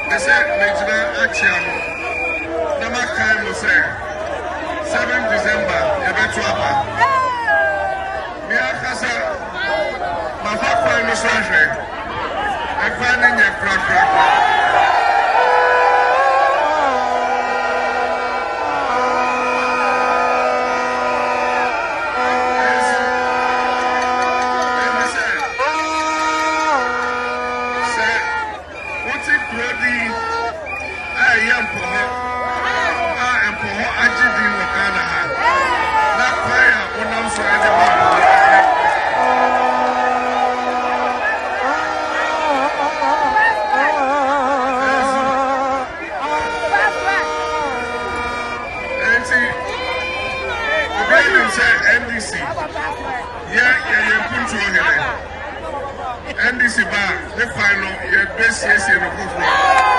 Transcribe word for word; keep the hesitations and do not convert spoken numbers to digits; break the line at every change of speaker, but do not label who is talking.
They said Major Achiano. Nama Kai will say seventh December, Ebetuapa. Mia Casa, Mafakwa Nusraje, Ekwanin Yakra. Mpohor, ah, Mpohor, I did in Wakana. That fire, when I'm so at the N D C. Yeah, yeah, yeah, control here. N D C bar, the final, yeah, best yes, yeah,